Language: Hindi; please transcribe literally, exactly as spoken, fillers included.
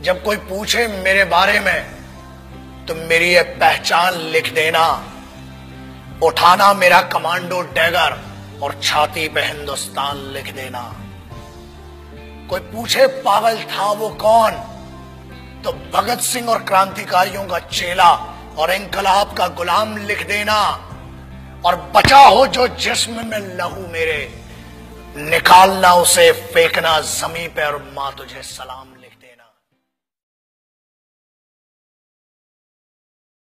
जब कोई पूछे मेरे बारे में तो मेरी ये पहचान लिख देना, उठाना मेरा कमांडो डैगर और छाती पे हिंदुस्तान लिख देना। कोई पूछे पागल था वो कौन, तो भगत सिंह और क्रांतिकारियों का चेला और इंकलाब का गुलाम लिख देना। और बचा हो जो जिस्म में लहू मेरे, निकालना उसे, फेंकना जमीन पे और मां तुझे सलाम।